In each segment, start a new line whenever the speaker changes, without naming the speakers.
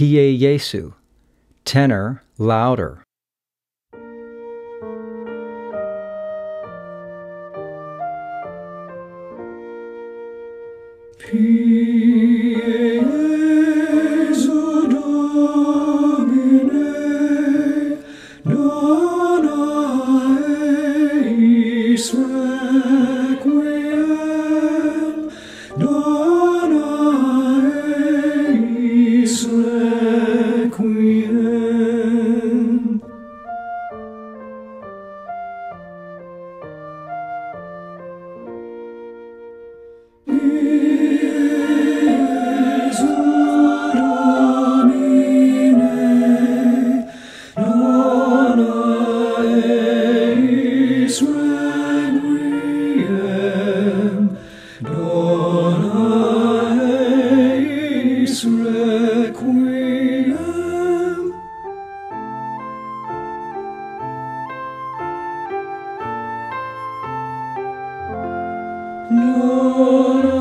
Kyrie Jesu, tenor louder.
Jesu Domine, dona eis requiem, dona eis requiem. Jesu Domine, dona eis requiem, dona eis requiem. Dona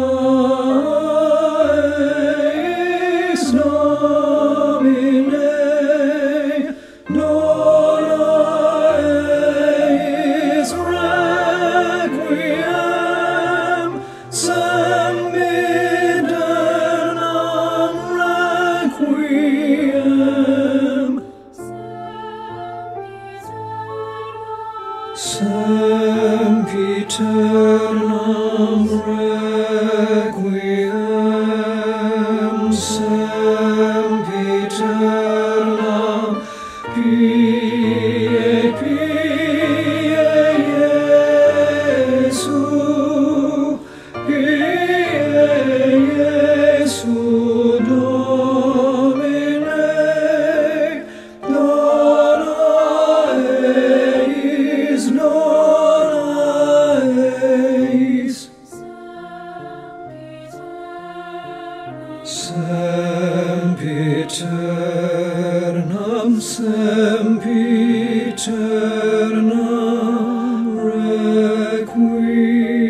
eis Domine, dona eis requiem, sempiternam requiem. Sempiternam requiem, sempiternam pie, pie Jesu, pie Jesu Domine, dona eis, dona eis. Sempiternam, sempiternam requiem.